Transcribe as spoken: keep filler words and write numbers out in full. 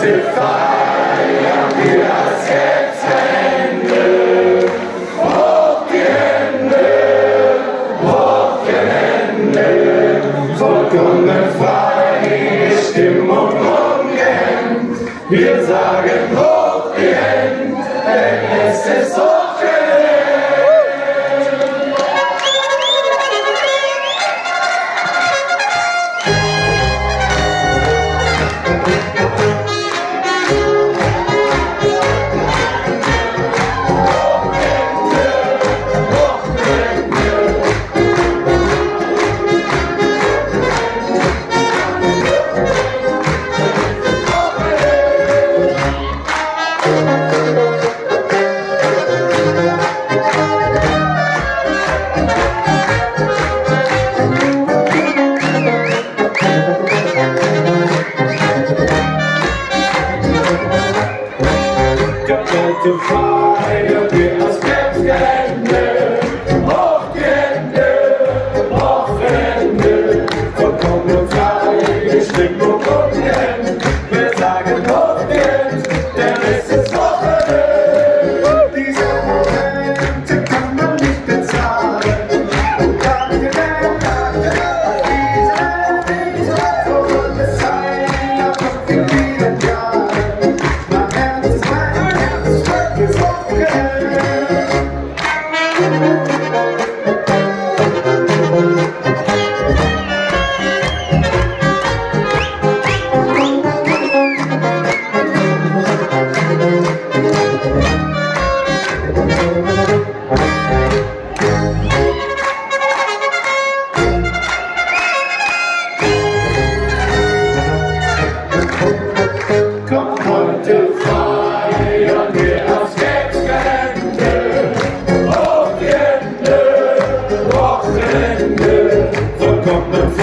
Heute feiern wir das jetzt Ende. Hoch die Hände, hoch die Hände. Vollkommen frei, Stimmung ungehemmt. Wir sagen hoch die Hände, denn es ist hochgehend. Heute feiern wir das Berggelände, hoch die Hände, hoch die Hände, vollkommen frei, die Stimmung ungehemmt. Wir sagen hoch die Hände, denn es ist Wochenende. Diese Momente kann man nicht bezahlen. Und danke, danke, diese, diese, so soll es sein, nach so vielen Jahren. Mein Herz ist mein Herz. It's Komm, heute feiern wir aufs Berggelände, hoch die Hände, hoch die Hände, vollkommen frei.